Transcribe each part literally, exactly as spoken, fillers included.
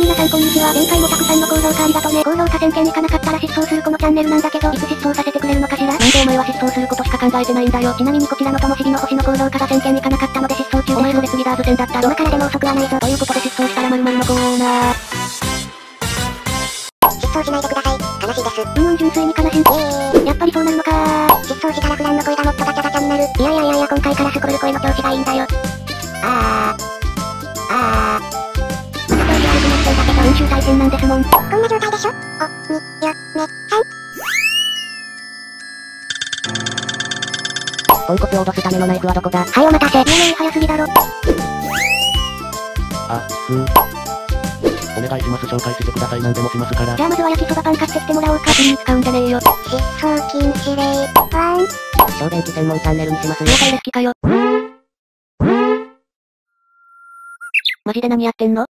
皆さんこんにちは。前回もたくさんの高評価ありがとね。高評価せんけんいかなかったら失踪するこのチャンネルなんだけど、いつ失踪させてくれるのかしら。なんでお前は失踪することしか考えてないんだよ。ちなみにこちらのともしびの星の高評価がせんけんいかなかったので失踪中です。お前の別リーダーズ戦だったろ。今からでも遅くはないぞ。ということで失踪したら〇〇のコーナー。 失踪しないでください。悲しいです。 うんうん純粋に悲しい。えー、やっぱりそうなるのかー。 失踪したらフランの声がもっとガチャガチャになる。 いやいやいやいや今回からスクロール声の調子がいいんだよ。 あー。あー。 また調子悪くなってんだけど運州大変なんですもん。 こんな状態でしょ。お、に、よ、ね、さん。 ポンコツを脅すためのナイフはどこだ。 はいお待たせ。いやいや早すぎだろ。 あ、ふー。お願いします。紹介してください。何でもしますから。 じゃあまずは焼きそばパン買ってきてもらおうか。次に使うんじゃねえよ。 失踪禁止令。ワン。 小便器専門チャンネルにしますよ。 了解です。好きかよ。マジで何やってんの？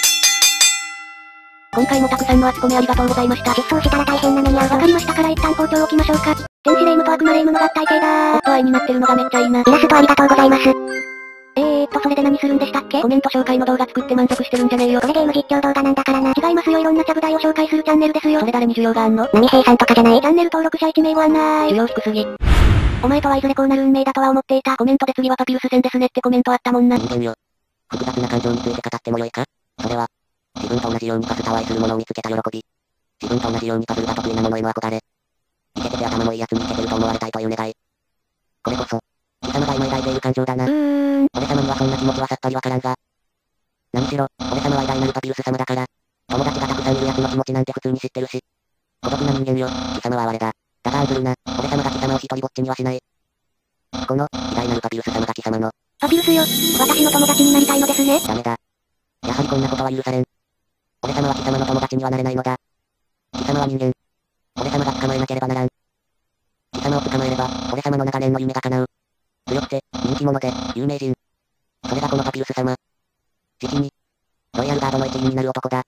今回もたくさんの厚コメありがとうございました。 失踪したら大変な目に遭うぞ。 わかりましたから一旦包丁置きましょうか。天使レイムと悪魔レイムの合体系だー。おっと愛になってるのがめっちゃいいな。 イラストありがとうございます。 えーっとそれで何するんでしたっけ？コメント紹介の動画作って満足してるんじゃねえよ。 これゲーム実況動画なんだからな。 違いますよいろんなちゃぶ台を紹介するチャンネルですよ。それ誰に需要があんの？ 何平さんとかじゃない？ チャンネル登録者いちめいご案内。需要低すぎ。お前とはいずれこうなる運命だとは思っていた。コメントで次はパピルス戦ですねってコメントあったもんな。 人間よ。複雑な感情について語ってもよいか？それは、自分と同じようにパズルと愛するものを見つけた喜び。自分と同じようにパズルが得意なものへの憧れ。イケてて頭のいい奴にイケてると思われたいという願い。これこそ、貴様が今抱いている感情だな。 うーん。 俺様にはそんな気持ちはさっぱりわからんが。何しろ、俺様は偉大なるパピルス様だから。友達がたくさんいる奴の気持ちなんて普通に知ってるし。孤独な人間よ、貴様は哀れだ。だが案ずるな、俺様が貴様を一人ぼっちにはしない。この、偉大なるパピルス様が貴様の。 パピルスよ、私の友達になりたいのですね。 ダメだ。やはりこんなことは許されん。俺様は貴様の友達にはなれないのだ。貴様は人間。俺様が捕まえなければならん。貴様を捕まえれば、俺様の長年の夢が叶う。強くて、人気者で、有名人。それがこのパピルス様。時期に、ロイヤルガードの一員になる男だ。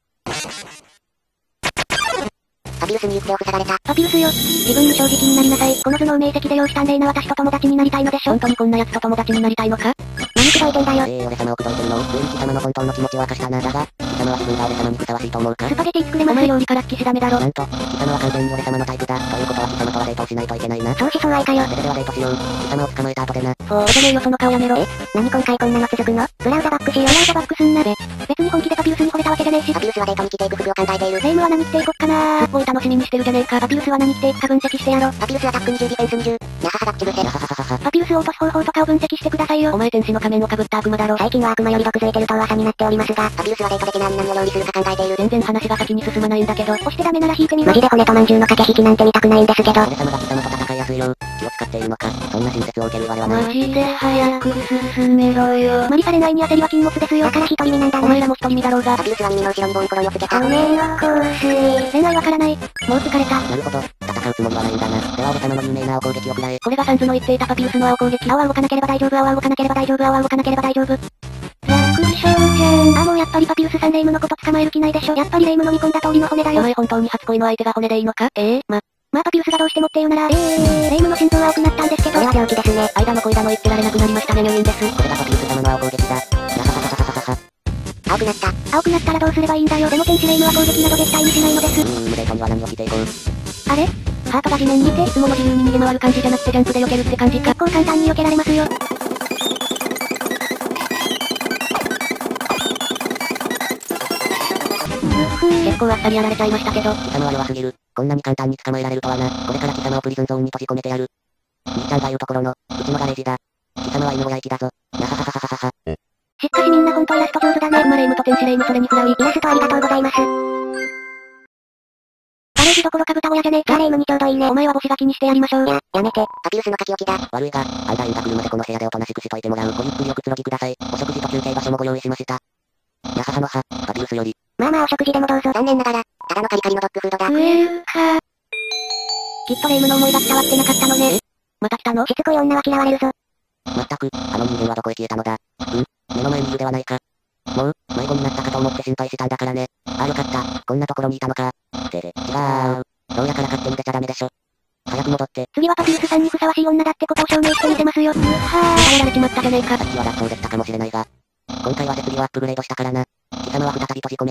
パピルスに行く手を塞がれた。 パピルスよ、自分に正直になりなさい。この頭脳明晰で容姿端麗な私と友達になりたいのでしょ。本当にこんな奴と友達になりたいのか？ 何くどいてんだよ。 ええー、俺様を口説いてるの？ついに貴様の本当の気持ちを明かしたな。だが、貴様は自分が俺様にふさわしいと思うか？ スパゲティ作れます。お前料理から好きしダメだろ。 なんと、貴様は完全に俺様のタイプだ。ということは貴様とはデートをしないといけないな。 相思相愛かよ。 それではデートしよう。貴様を捕まえた後でな。 そうじゃねえよその顔やめろ。 え？何今回こんなの続くの？ブラウザバックしよう。 ブラウザバックすんなべ。別に本気でパピルスに惚れたわけじゃねえし。 パピルスはデートに着ていく服を考えている。 レイムは何着ていこっかなー。すっごい楽しみにしてるじゃねえか。パピルスは何着ていくか分析してやろ。 パピルスアタックにじゅうディフェンスにじゅう。なははがっちぶせ。 なはははは。 パピルスを落とす方法とかを分析してくださいよ。お前天使の仮面をかぶった悪魔だろ。 最近は悪魔より毒づいてると噂になっておりますが、パピルスはデートで何々を料理するか考えている。 全然話が先に進まないんだけど、押してダメなら引いてみろ。 マジで骨とまんじゅうの駆け引きなんて見たくないんですけど。 俺様が貴様と戦いやすいよう、気を使っているのか。そんな親切を受ける我はない。 マジで早く進めろよ。無理されないに焦りは禁物ですよ。 だから一人身なんだな。 お前らも一人身だろうが。 パピルスは耳の後ろにボンコロをつけた。 骨の香水。恋愛わからない。もう疲れた。 なるほど、戦うつもりはないんだな。では俺様の有名な青攻撃を食らえ。 これがサンズの言っていたパピルスの青攻撃。青は動かなければ大丈夫。青は動かなければ大丈夫。青は動かなければ大丈夫。楽勝じゃん。あ、もうやっぱりパピルスさんレイムのこと捕まえる気ないでしょ。やっぱりレイム飲み込んだ通りの骨だよ。お前本当に初恋の相手が骨でいいのか？ええー、ま、まあパピルスがどうしてもっていうなら、えー、レイムの心臓は多くなったんですけど。 これは病気ですね。 間の恋だの言ってられなくなりましたね。入院です。 これがパピルス様の青攻撃だ。なはははははは。 青くなった。 青くなったらどうすればいいんだよ。でも天使レイムは攻撃など絶対にしないのです。 うーん、デートには何をしていこう。 あれハートが地面にいて、いつもの自由に逃げ回る感じじゃなくてジャンプで避けるって感じか。結構簡単に避けられますよ。結構あっさりやられちゃいましたけど。 貴様は弱すぎる。こんなに簡単に捕まえられるとはな。これから貴様をプリズンゾーンに閉じ込めてやる。兄ちゃんが言うところの、うちのガレージだ。貴様は犬小屋行きだぞ。なはははははは。 しかしみんなほんとイラスト上手だね。悪魔レイムと天使レイムそれにフラウイ。 イラストありがとうございます。 ガレージどころか豚小屋じゃねえか。 レイムにちょうどいいね。 お前は星が気にしてやりましょう。 や、やめて。パピルスの書き置きだ。 悪いが、あんたインが来るまでこの部屋でおとなしくしといてもらう。ごゆっくりおくつろぎください。お食事と休憩場所もご用意しました。なははのは、パピルスより。 まあまあお食事でもどうぞ。残念ながら、ただのカリカリのドッグフードだ。 食えるか。きっとレイムの思いが伝わってなかったのね。また来たの？ しつこい女は嫌われるぞ。 まったく、あの人間はどこへ消えたのだ。うん？目の前にいるではないか。もう、迷子になったかと思って心配したんだからね。ああよかった。こんなところにいたのか。てれ、違う。牢屋から勝手に出ちゃダメでしょ。早く戻って。 次はパピルスさんにふさわしい女だってことを証明してみせますよ。うはぁ、耐えられちまったじゃねえか。 さっきは脱走でしたかもしれないが。今回は設備をアップグレードしたからな。貴様は再び閉じ込められ、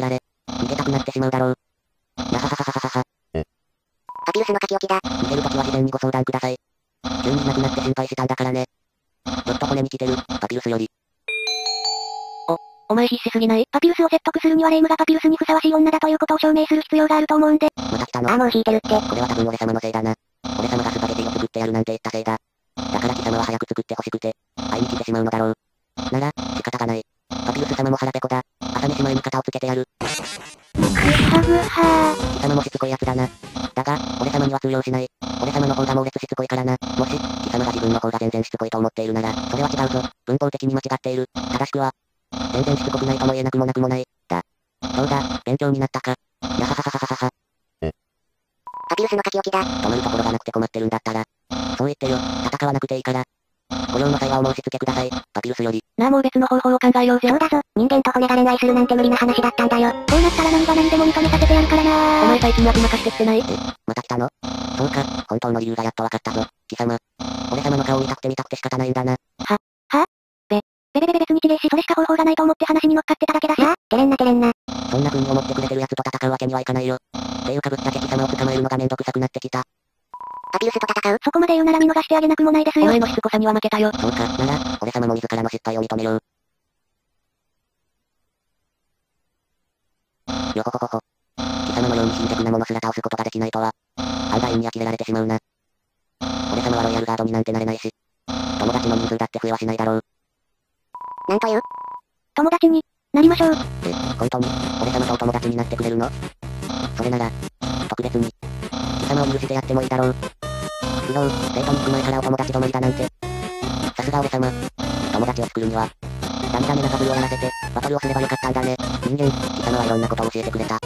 逃げたくなってしまうだろう。なはははははは。 パピルスの書き置きだ。 逃げるときは事前にご相談ください。急にいなくなって心配したんだからね。ちょっと骨に来てる、パピルスより。 お、お前必死すぎない？パピルスを説得するにはレイムがパピルスにふさわしい女だということを証明する必要があると思うんで。 また来たの？ ああ、もう引いてるって。 これは多分俺様のせいだな。俺様がスパゲティを作ってやるなんて言ったせいだ。だから貴様は早く作って欲しくて、会いに来てしまうのだろう。なら、仕方がない。パピルス様も腹ペコだ。朝飯前に肩をつけてやる。 ぐはぐは貴様もしつこいやつだな。だが、俺様には通用しない。俺様の方が猛烈しつこいからな。もし、貴様が自分の方が全然しつこいと思っているなら、それは違うぞ。文法的に間違っている。正しくは、全然しつこくないとも言えなくもなくもない。だ。どうだ、勉強になったか。なはははははは。 パピルスの書き置きだ。 止まるところがなくて困ってるんだったら、そう言ってよ、戦わなくていいから。ご用の際はお申し付けください、パピルスより。 なあもう別の方法を考えようぜ。 そうだぞ、人間と骨が恋愛するなんて無理な話だったんだよ。 こうなったら何が何でも認めさせてやるからなー。お前最近悪魔化してきてない？ え、また来たの？そうか、本当の理由がやっとわかったぞ、貴様。俺様の顔見たくて見たくて仕方ないんだな。 は、はべ、べべべべ別に違えしそれしか方法がないと思って話に乗っかってただけだし。 ああ、てれんなてれんな。 そんな風に思ってくれてる奴と戦うわけにはいかないよ。っていうかぶっちゃけ貴様を捕まえるのがめんどくさくなってきた。 パピルスと戦う？ そこまで言うなら見逃してあげなくもないですよ。お前のしつこさには負けたよ。 そうか、なら、俺様も自らの失敗を認めよう。よほほほほ。貴様のように貧弱なものすら倒すことができないとは、案外に呆れられてしまうな。俺様はロイヤルガードになんてなれないし、友達の人数だって増えはしないだろう。 なんという？ 友達に、なりましょう。 え、本当に、俺様とお友達になってくれるの？それなら、特別に、貴様を許してやってもいいだろう。不良、デートに行く前からお友達止まりだなんて。さすが俺様。友達を作るには、ダメダメなバトルをやらせて、バトルをすればよかったんだね。人間、貴様はいろんなことを教えてくれた。よって、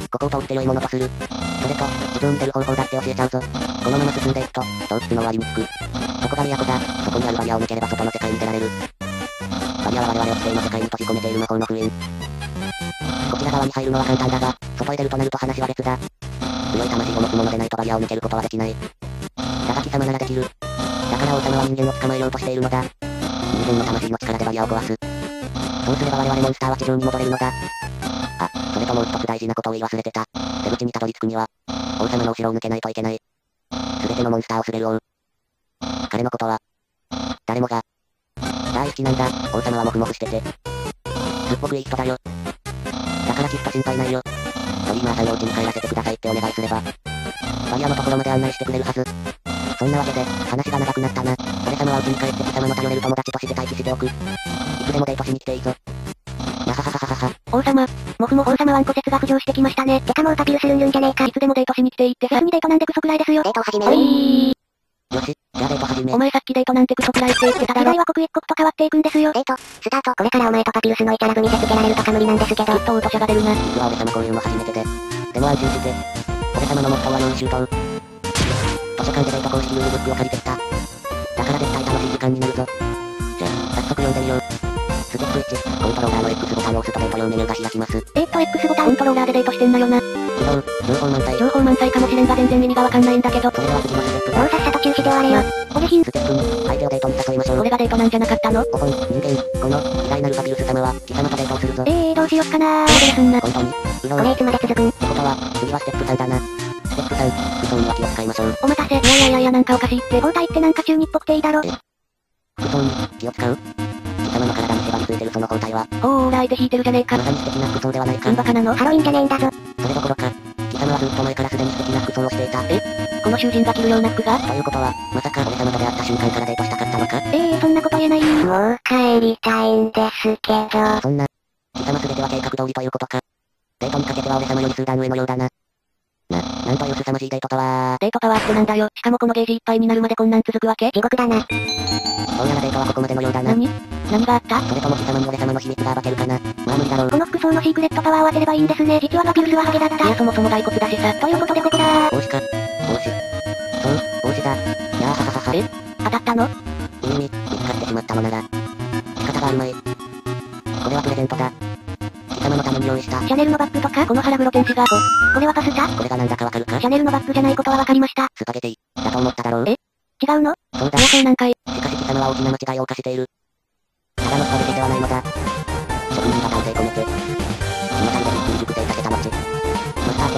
ここを通って良いものとする。それと、地上に出る方法だって教えちゃうぞ。このまま進んでいくと、洞窟の終わりに着く。そこが都だ。そこにあるバリアを抜ければ外の世界に出られる。バリアは我々を地底の世界に閉じ込めている魔法の封印。こちら側に入るのは簡単だが、外へ出るとなると話は別だ。強い魂を持つ者でないとバリアを抜けることはできない。だが貴様ならできる。だから王様は人間を捕まえようとしているのだ。人間の魂の力でバリアを壊す。そうすれば我々モンスターは地上に戻れるのだ。あ、それともう一つ大事なことを言い忘れてた。出口にたどり着くには、王様の後ろを抜けないといけない。すべてのモンスターを滑る王。彼のことは、誰もが、第一なんだ、王様はモフモフしてて。すっごくいい人だよ。だからきっと心配ないよ。ドリーマーさんの家に帰らせてくださいってお願いすれば、バリアのところまで案内してくれるはず。そんなわけで、話が長くなったな。俺様は家に帰って貴様の頼れる友達として待機しておく。いつでもデートしに来ていいぞ。なはははははは。 王様、もふも王様ワンコ説が浮上してきましたね。 てかもうパピルスルンルンじゃねえか。 いつでもデートしに来ていいってさ。別にデートなんてクソくらいですよ。 デートを始めおる。 いよし、じゃあデート始め。 お前さっきデートなんてクソくらいって言ってただろ。時代は刻一刻と変わっていくんですよ。 デート、スタート。これからお前とパピルスのイチャラブ見せつけられるとか無理なんですけど。 きっとオート者が出るな。 実は俺様こういうの初めてで。でも安心して。俺様のモットーは用意周到。図書館でデート公式ルールブックを借りてきた。だから絶対楽しい時間になるぞ。じゃあ、早速読んでみよう。ステップいち、コントローラーの X ボタンを押すとデート用メニューが開きます。 えーっと X ボタンコントローラーでデートしてんなよな。 不動、情報満載。 情報満載かもしれんが全然意味がわかんないんだけど。 それでは次のステップだ。 もうさっさと中止して終われよ。 お下品。 ステップに、相手をデートに誘いましょう。 これがデートなんじゃなかったの？ おほん、人間、この、偉大なるパピルス様は、貴様とデートをするぞ。 えー、どうしよっかなー。それですんな。 本当に、不動。 これいつまで続くん？ ってことは、次はステップさんだな。ステップさん、服装には気を使いましょう。 お待たせ。いやいやいやいやなんかおかしいって。包帯ってなんか中二っぽくていいだろ。 服装に、気を使う？貴様の体に縛り付いてるその包帯は、 おー、ライで引いてるじゃねえか。 まさに素敵な服装ではないか。 うんバカなの。 ハロウィンじゃねえんだぞ。 それどころか、貴様はずっと前からすでに素敵な服装をしていた。 えこの囚人が着るような服が？ ということは、まさか俺様と出会った瞬間からデートしたかったのか？ えー、そんなこと言えないー。 もう帰りたいんですけど。 そんな、貴様全ては計画通りということか。デートにかけては俺様より数段上のようだな。な、なんという凄まじいデートとは。 デートパワーってなんだよ。しかもこのゲージいっぱいになるまでこんなん続くわけ？ 地獄だな。 どうやらデートはここまでのようだな。 何？何があった？ それとも貴様に俺様の秘密が暴けるかな。まあ無理だろう。 この服装のシークレットパワーを当てればいいんですね。実はパピルスはハゲだった。いやそもそも骸骨だしさ。ということでここだー。 帽子か。帽子。そう、帽子だ。いやーはははは。 え？当たったの？ いい意味、見つかってしまったのなら。仕方があるまい。これはプレゼントだ。貴様のために用意した。 シャネルのバッグとかこの腹黒天使が。これはパスタ？ これがなんだかわかるか？ シャネルのバッグじゃないことはわかりました。 スパゲティ、だと思っただろう。 え？違うの？ そうだ。 いやそうなんかい。 しかし貴様は大きな間違いを犯している。ただのスパゲティではないのだ。職人が丹精込めて、血のたりでびっくり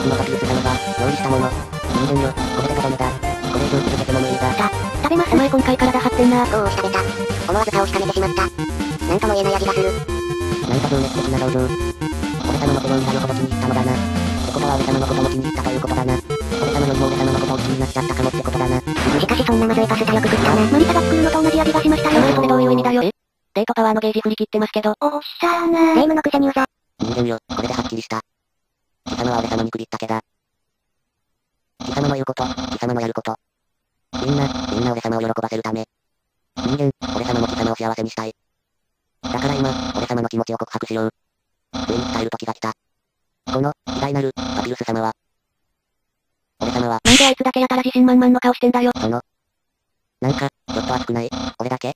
スのトピウス様が、用意したもの。人間よ、これでとどめだ。これ以上続けても無理だ。 さ、食べます。お前今回体張ってんな。 おーし食べた。思わず顔しかめてしまった。なんとも言えない味がする。 なんか情熱的な表情。俺様の手料理がよほど気に入ったのだな。ってことは俺様のことも気に入ったということだな。俺様よりも俺様のことを好きになっちゃったかもってことだな。 しかしそんなまずいパスタよく食ったな。 マリサが作るのと同じ味がしましたよ。 お前それどういう意味だよ。えデートパワーのゲージ振り切ってますけど。おっしゃーな霊夢のくせにうざ。 人間よ、これではっきりした。貴様は俺様に首ったけだ。貴様の言うこと、貴様のやること。みんな、みんな俺様を喜ばせるため。人間、俺様も貴様を幸せにしたい。だから今、俺様の気持ちを告白しよう。ついに伝える時が来た。この、偉大なる、パピルス様は。俺様は、 なんであいつだけやたら自信満々の顔してんだよ。 その、なんか、ちょっと熱くない？俺だけ？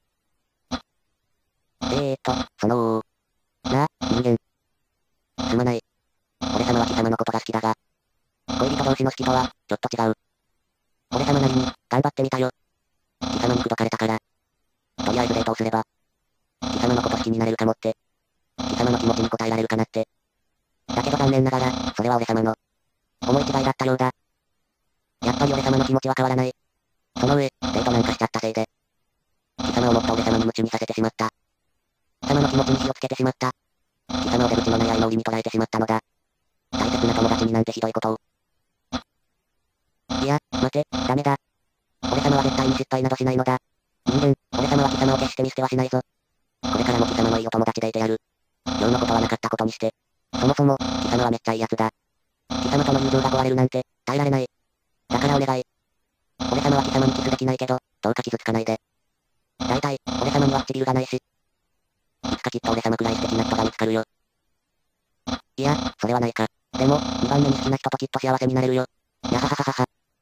えーと、そのなあ、人間。すまない。俺様は貴様のことが好きだが、恋人同士の好きとは、ちょっと違う。俺様なりに、頑張ってみたよ。貴様に口説かれたから。とりあえずデートをすれば、貴様のこと好きになれるかもって。貴様の気持ちに応えられるかなって。だけど残念ながら、それは俺様の、思い違いだったようだ。やっぱり俺様の気持ちは変わらない。その上、デートなんかしちゃったせいで、貴様をもっと俺様に夢中にさせてしまった。貴様の気持ちに火をつけてしまった。貴様を出口のない愛の檻に捉えてしまったのだ。大切な友達になんてひどいことを。いや、待て、ダメだ。俺様は絶対に失敗などしないのだ。人間、俺様は貴様を決して見捨てはしないぞ。これからも貴様のいいお友達でいてやる。今日のことはなかったことにして。そもそも、貴様はめっちゃいいやつだ。貴様との友情が壊れるなんて、耐えられない。だからお願い。俺様は貴様にキスできないけど、どうか傷つかないで。大体、俺様には唇がないし。いつかきっと俺様くらい素敵な人が見つかるよ。いや、それはないか。でも、にばんめに好きな人ときっと幸せになれるよ。にゃははははは。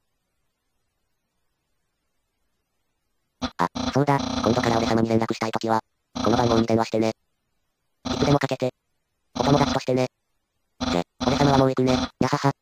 あ、そうだ、今度から俺様に連絡したいときは、この番号に電話してね。いつでもかけて。お友達としてね。じゃ、俺様はもう行くね。にゃはは。